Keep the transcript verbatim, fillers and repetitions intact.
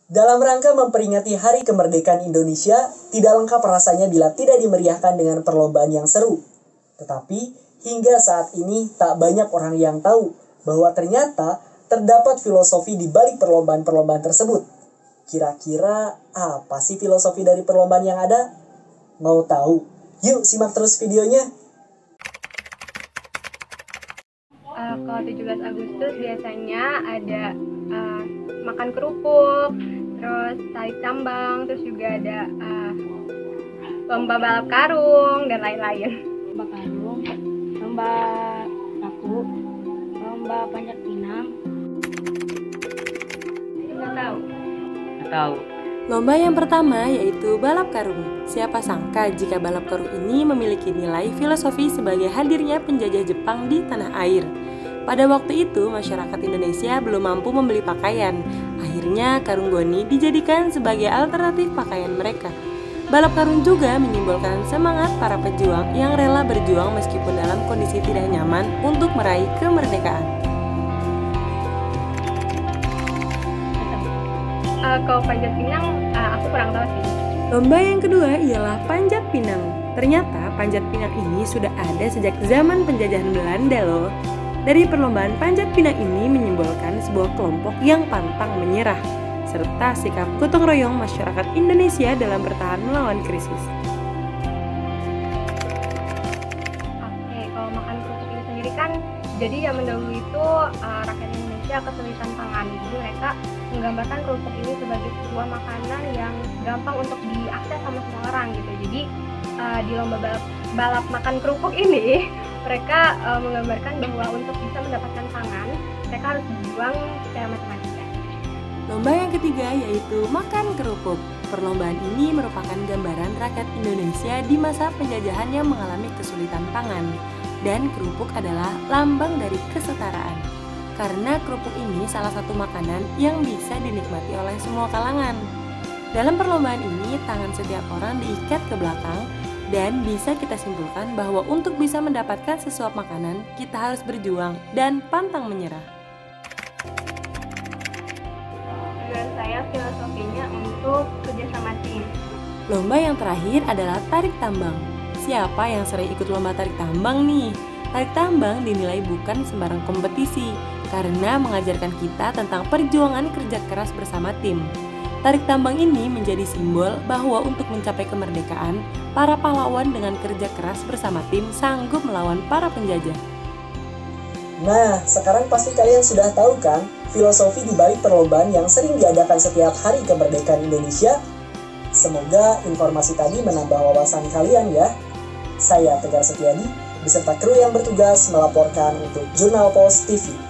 Dalam rangka memperingati Hari Kemerdekaan Indonesia, tidak lengkap rasanya bila tidak dimeriahkan dengan perlombaan yang seru. Tetapi, hingga saat ini tak banyak orang yang tahu bahwa ternyata terdapat filosofi di balik perlombaan-perlombaan tersebut. Kira-kira apa sih filosofi dari perlombaan yang ada? Mau tahu? Yuk simak terus videonya. Uh, kalau tujuh belas Agustus biasanya ada uh, makan kerupuk, terus tarik tambang, terus juga ada uh, lomba balap karung, dan lain-lain. Lomba karung, lomba paku, lomba panjat pinang. Nggak tahu. Nggak tahu. Lomba yang pertama yaitu balap karung. Siapa sangka jika balap karung ini memiliki nilai filosofi sebagai hadirnya penjajah Jepang di tanah air. Pada waktu itu, masyarakat Indonesia belum mampu membeli pakaian. Akhirnya, karung goni dijadikan sebagai alternatif pakaian mereka. Balap karung juga menyimbolkan semangat para pejuang yang rela berjuang meskipun dalam kondisi tidak nyaman untuk meraih kemerdekaan. Uh, kalau panjat pinang, uh, aku kurang tahu sih. Lomba yang kedua ialah panjat pinang. Ternyata panjat pinang ini sudah ada sejak zaman penjajahan Belanda loh. Dari perlombaan panjat pinang ini menyimbolkan sebuah kelompok yang pantang menyerah, serta sikap gotong royong masyarakat Indonesia dalam bertahan melawan krisis. Oke, kalau makan kerupuk ini sendiri kan, jadi zaman dahulu itu uh, rakyat Indonesia kesulitan pangan. Jadi mereka menggambarkan kerupuk ini sebagai sebuah makanan yang gampang untuk diakses sama semua orang gitu. Jadi uh, di lomba balap, balap makan kerupuk ini mereka uh, menggambarkan bahwa untuk bisa mendapatkan pangan mereka harus berjuang secara matematika. Lomba yang ketiga yaitu makan kerupuk. Perlombaan ini merupakan gambaran rakyat Indonesia di masa penjajahan yang mengalami kesulitan pangan. Dan kerupuk adalah lambang dari kesetaraan. Karena kerupuk ini salah satu makanan yang bisa dinikmati oleh semua kalangan. Dalam perlombaan ini, tangan setiap orang diikat ke belakang dan bisa kita simpulkan bahwa untuk bisa mendapatkan sesuap makanan, kita harus berjuang dan pantang menyerah. Menurut saya filosofinya untuk kerjasama tim. Lomba yang terakhir adalah tarik tambang. Siapa yang sering ikut lomba tarik tambang nih? Tarik tambang dinilai bukan sembarang kompetisi, karena mengajarkan kita tentang perjuangan kerja keras bersama tim. Tarik tambang ini menjadi simbol bahwa untuk mencapai kemerdekaan, para pahlawan dengan kerja keras bersama tim sanggup melawan para penjajah. Nah, sekarang pasti kalian sudah tahu kan filosofi di balik perlombaan yang sering diadakan setiap Hari Kemerdekaan Indonesia? Semoga informasi tadi menambah wawasan kalian ya. Saya Tegar Setiadi, beserta kru yang bertugas melaporkan untuk Jurnal Pos T V.